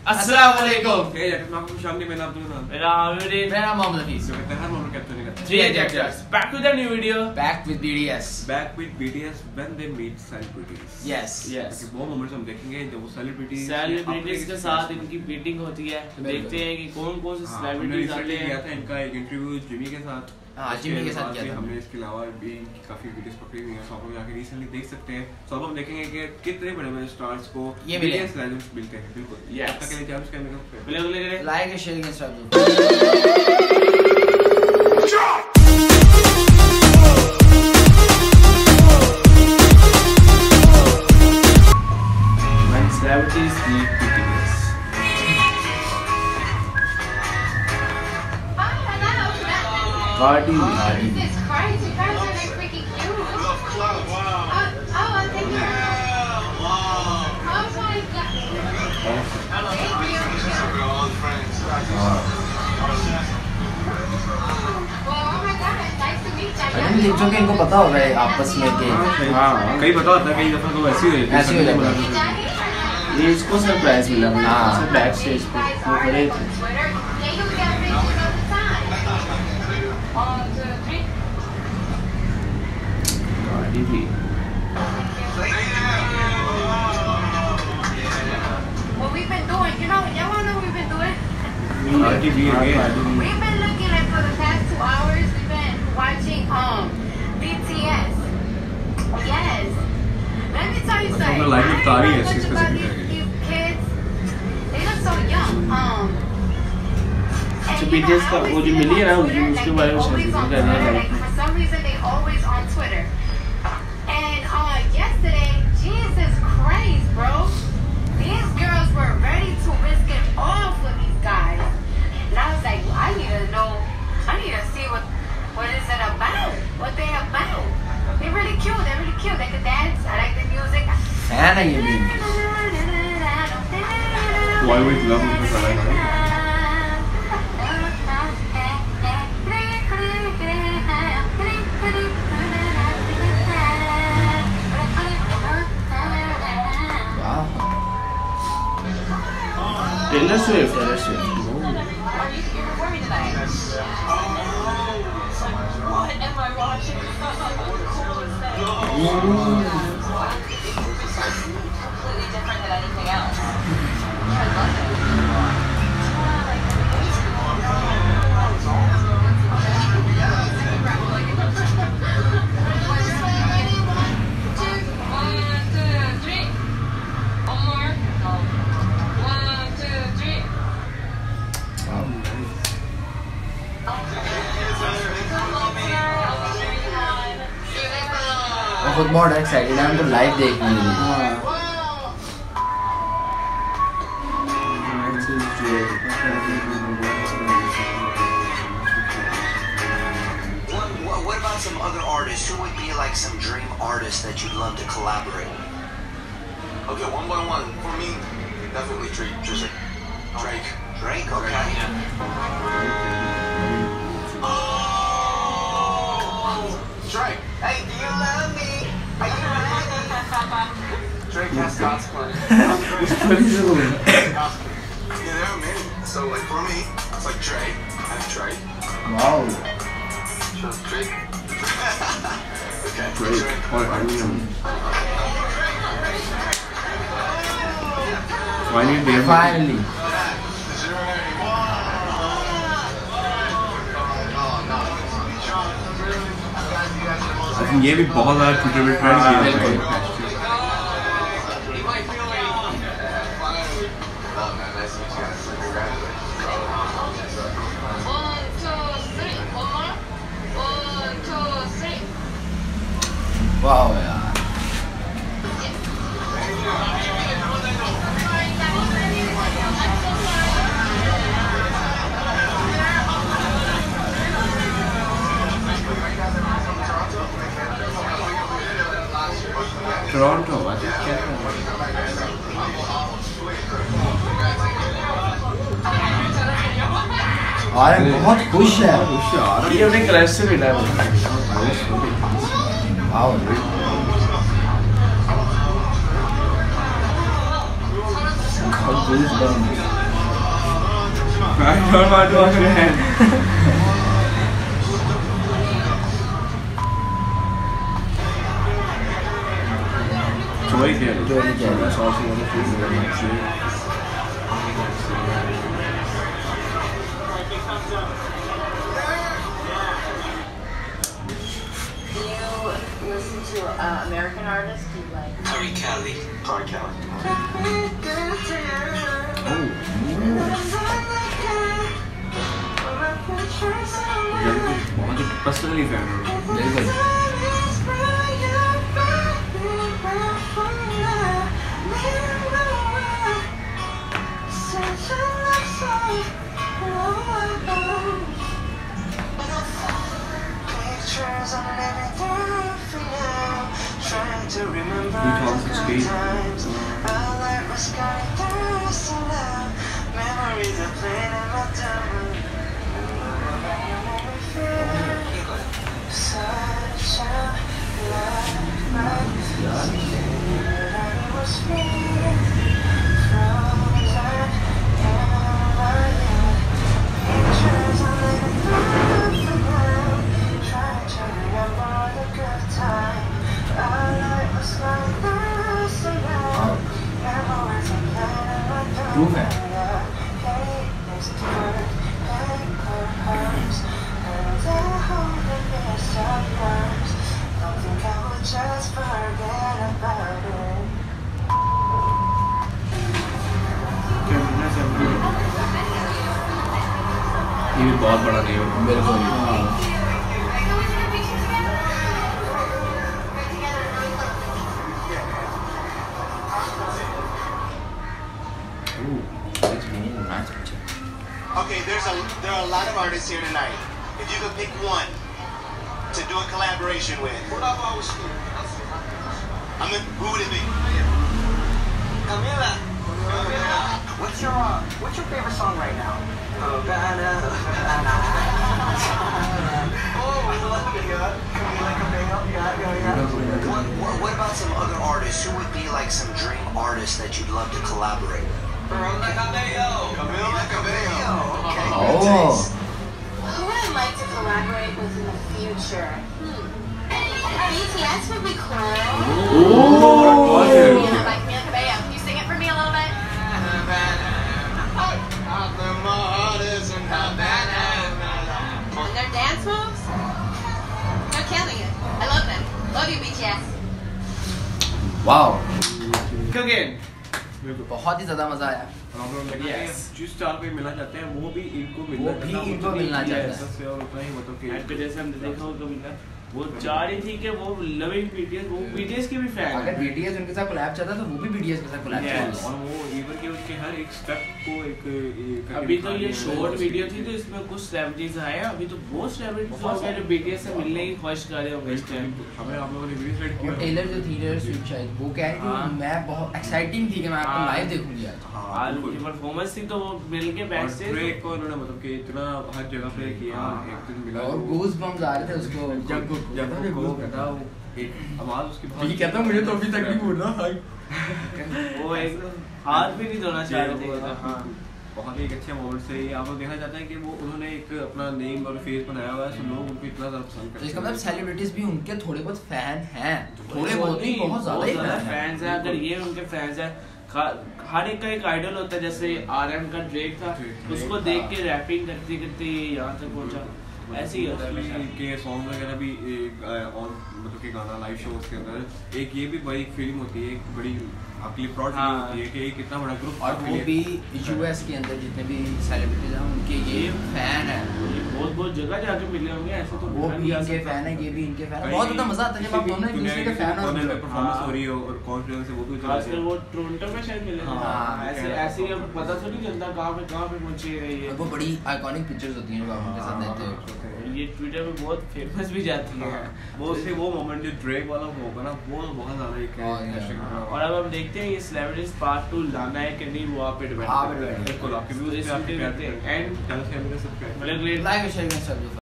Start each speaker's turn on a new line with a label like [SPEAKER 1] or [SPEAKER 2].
[SPEAKER 1] अस्सलामुअलैकुम।
[SPEAKER 2] मेरा नाम Mohammad Hafeez.
[SPEAKER 1] Back with a new video.
[SPEAKER 2] Back with BDS.
[SPEAKER 3] Back with BDS when they meet celebrities.
[SPEAKER 2] Yes.
[SPEAKER 1] Yes.
[SPEAKER 3] वो moments हम देखेंगे जब वो
[SPEAKER 1] Celebrities
[SPEAKER 3] सेलिब्रिटीज
[SPEAKER 1] के साथ इनकी मीटिंग होती है, तो देखते हैं कि कौन कौन से सेलिब्रिटीज आते हैं।
[SPEAKER 3] किया था इनका एक इंटरव्यू जिमी के साथ।
[SPEAKER 2] हाँ, जिमी के साथ किया था
[SPEAKER 3] हमने। इसके अलावा भी काफी वीडियोस पकड़ी हुई हैं, सो आप जाके रिसेंटली देख सकते हैं। सो अब हम देखेंगे कि कितने बड़े-बड़े स्टार्स को
[SPEAKER 2] ये मिले
[SPEAKER 3] सेलिब्रिटीज मिलते हैं। बिल्कुल।
[SPEAKER 1] Yes.
[SPEAKER 3] आपका क्या चैलेंज करने का
[SPEAKER 1] play
[SPEAKER 2] like share and subscribe.
[SPEAKER 1] When celebrities meet BTS. Cardi B.
[SPEAKER 4] Jesus Christ, you guys are like freaking cute. Oh, thank you. Oh my God. Thank you. Well, oh my God, nice to meet you.
[SPEAKER 2] I think जो कि इनको पता होगा ये आपस में कि
[SPEAKER 3] हाँ, कई पता होता है, कई दफा तो ऐसे ही
[SPEAKER 2] ऐसे ही हो जाता है।
[SPEAKER 1] ये इसको सरप्राइज मिला।
[SPEAKER 2] हाँ।
[SPEAKER 1] सब बैक स्टेज पे वो खड़े थे। Cardi B.
[SPEAKER 4] What we've been doing, y'all wanna know what we've been doing?
[SPEAKER 3] Cardi B again.
[SPEAKER 4] We've been looking like for the past 2 hours, we've been watching BTS. Yes. Let me tell you
[SPEAKER 3] That's
[SPEAKER 4] something.
[SPEAKER 3] what my life with Tari
[SPEAKER 4] I
[SPEAKER 3] is,
[SPEAKER 4] don't
[SPEAKER 3] she's
[SPEAKER 4] know much about
[SPEAKER 3] specific.
[SPEAKER 4] these kids. They look so young.
[SPEAKER 1] अच्छा, BTS का वो जो मिली है ना, उसके बारे में शायद जिक्र करना है।
[SPEAKER 4] Like for some reason they always on Twitter. And yesterday, Jesus Christ, bro. These girls were ready to risk it all for these guys. And I was like, I need to know, I need to see what is it about? What they about? They're really cute, They can dance, I like the music.
[SPEAKER 2] Fan है ये भी।
[SPEAKER 3] Why would love because I like it?
[SPEAKER 1] Taylor Swift.
[SPEAKER 4] Are you worried tonight? What am I watching? Completely different than anything else. I love it.
[SPEAKER 2] मैं खुद बहुत excited है तो live देखने के लिए।
[SPEAKER 5] What about some other artists? Who would be like some dream artist that you'd love to collaborate with?
[SPEAKER 6] Okay, one by one. For me, definitely Drake.
[SPEAKER 5] Drake, okay.
[SPEAKER 6] Drake.
[SPEAKER 5] Hey, do you love me? Are you ready?
[SPEAKER 6] Drake has God's plan. Yeah, there are many. So like for me, it's like Drake. And Drake.
[SPEAKER 2] Wow.
[SPEAKER 6] Drake. Okay.
[SPEAKER 3] Drake. और
[SPEAKER 2] Finally.
[SPEAKER 3] ये भी बहुत ज़्यादा Twitter पे trend किया है।
[SPEAKER 2] Wow यार।
[SPEAKER 3] Toronto
[SPEAKER 2] और बहुत खुश है।
[SPEAKER 1] ये उन्हें क्रश से मिला है।
[SPEAKER 2] Wow
[SPEAKER 1] Goosebumps.
[SPEAKER 3] I don't want to wash my hands. Joy क्या है?
[SPEAKER 2] Joy क्या है?
[SPEAKER 3] That's also one of the things that I see.
[SPEAKER 4] Do you listen to American artists? Do you like?
[SPEAKER 5] Tori Kelly.
[SPEAKER 6] Tori Kelly.
[SPEAKER 3] बहुत ही personally fan हूँ.
[SPEAKER 2] बिल्कुल
[SPEAKER 5] Pictures on everything for you. Trying to remember
[SPEAKER 3] 2016.
[SPEAKER 5] times. I like my sky through now. Memories are playing in my diamond. Sunshine, light, was free. Frozen in my head. Pictures on everything for now. Trying to remember the good time. I like my sky through now. Memories are playing in my diamond.
[SPEAKER 2] Proof है
[SPEAKER 3] ये भी बहुत बड़ा नहीं होगा.
[SPEAKER 2] बिल्कुल
[SPEAKER 6] Okay, there are a lot of artists here tonight. If you could pick one to do a collaboration with, who would it be?
[SPEAKER 5] Camila, what's your favorite song right now? Havana. Oh, I love it. Camila Cabello. Yeah. What about some other artists? Who would be like some dream artists that you'd love to collaborate with?
[SPEAKER 6] Camila Cabello. Okay.
[SPEAKER 2] Oh
[SPEAKER 4] Who would I like to collaborate with in the future? BTS would be cool.
[SPEAKER 3] Oh,
[SPEAKER 4] Camila, like Camila Cabello. Can you sing it for me a little bit? And their dance moves? They're killing it. I love them. Love you, BTS.
[SPEAKER 2] Wow
[SPEAKER 1] Again.
[SPEAKER 2] बहुत ही ज्यादा मजा आया
[SPEAKER 3] Yes. जिस star पे मिलना चाहते हैं वो भी इनको मिलना
[SPEAKER 2] वो भी इनको मिलना चाहता है।
[SPEAKER 3] सबसे और उतना ही मतलब कि
[SPEAKER 1] एंड पे जैसे हमने देखा होगा मिला वो चाह रही थी कि वो लविंग बीटीएस वो बीटीएस के भी फैन
[SPEAKER 2] अगर
[SPEAKER 1] है
[SPEAKER 2] बीटीएस उनके साथ कोलैब चाहता तो वो भी बीटीएस के साथ कोलैब
[SPEAKER 1] Yes.
[SPEAKER 2] चाहता
[SPEAKER 3] और वो इवन के उनके हर एक स्टेप को एक
[SPEAKER 1] अभी तो ये शॉर्ट वीडियो थी तो इसमें कुछ सेलिब्रिटीज आए हैं अभी तो बहुत सेलिब्रिटीज हो गए जो बीटीएस से मिलने की ख्वाहिश कर रहे होंगे इस टाइम
[SPEAKER 3] हमें आप लोगों ने वीडियो सेट
[SPEAKER 2] और
[SPEAKER 3] किया
[SPEAKER 2] टेलर जो थी टेलर स्विफ्ट शायद वो कह रही
[SPEAKER 1] हाँ।
[SPEAKER 2] थी मैं बहुत एक्साइटिंग थी कि मैं आपको
[SPEAKER 1] हाँ।
[SPEAKER 2] लाइव देखूंगी आज
[SPEAKER 1] आज उनकी परफॉर्मेंस थी तो वो मिल के बैक
[SPEAKER 3] और
[SPEAKER 1] से
[SPEAKER 3] ड्रेक को उन्होंने मतलब कि इतना हर जगह पे किया एक दिन मिला
[SPEAKER 2] और गूज बम्स आ रहे थे उसको
[SPEAKER 3] जब वो कहता वो एक आवाज उसकी बहुत
[SPEAKER 2] ठीक कहता मुझे तो अभी तक नहीं बोल रहा
[SPEAKER 1] वो एक हाथ भी नहीं धोना चाह रहे थे हाँ
[SPEAKER 3] बहुत ही एक अच्छे मोमेंट से ये आप लोग देखना चाहते हैं कि वो उन्होंने एक अपना नेम और फेस बनाया हुआ है तो लोग उनको इतना ज़्यादा पसंद
[SPEAKER 2] तो
[SPEAKER 3] करते
[SPEAKER 2] इसका मतलब सेलिब्रिटीज भी उनके थोड़े बहुत फैन हैं थोड़े
[SPEAKER 1] वो
[SPEAKER 2] बहुत नहीं
[SPEAKER 1] नहीं,
[SPEAKER 2] बहुत ज्यादा ही फैन
[SPEAKER 1] फैंस हैं अगर ये उनके फैंस हैं हर एक का एक आइडल होता है जैसे आरएम का ड्रेक था उसको देख के रैपिंग करते करते यहाँ तक पहुंचा ऐसे ही होता है
[SPEAKER 3] के सॉन्ग वगैरह भी ऑन मतलब कि गाना लाइव शोज के अंदर एक ये भी बड़ी फीलिंग होती है एक बड़ी आपके लिए प्राउड फीलिंग होती है कि एक इतना बड़ा ग्रुप
[SPEAKER 2] और वो भी यूएस के अंदर जितने भी सेलिब्रिटीज हैं उनके ये फैन है
[SPEAKER 1] ये बहुत बहुत जगह जाके मिले होंगे ऐसे तो
[SPEAKER 2] वो भी इनके फैन है ये भी इनके फैन है बहुत ज्यादा मजा आता है जब आप दोनों एक दूसरे के फैन
[SPEAKER 3] होने पे
[SPEAKER 2] हो
[SPEAKER 3] परफॉर्मेंस हो रही हो और कॉन्फिडेंस से वो भी चला
[SPEAKER 1] आजकल वो टोरंटो में शायद मिले थे।
[SPEAKER 2] हाँ,
[SPEAKER 1] ऐसे ऐसे ही अब पता तो नहीं चलता कहाँ पे पहुंची है ये
[SPEAKER 2] वो बड़ी आइकॉनिक पिक्चर्स होती हैं जो आप उनके साथ लेते हो
[SPEAKER 1] और ये ट्विटर पे बहुत फेमस भी जाती है
[SPEAKER 3] वो से वो मोमेंट जो ड्रेक वाला होगा ना वो बहुत ज्यादा एक
[SPEAKER 1] और अब हम देखते हैं ये सेलिब्रिटीज पार्ट 2 लाना है कि नहीं वो आप पे डिपेंड
[SPEAKER 2] आप पे डिपेंड
[SPEAKER 3] बिल्कुल आपके व्यूज पे आपके
[SPEAKER 1] करते हैं एंड
[SPEAKER 3] चैनल से सब्सक्राइब
[SPEAKER 1] मतलब
[SPEAKER 2] लाइक और शेयर करें सब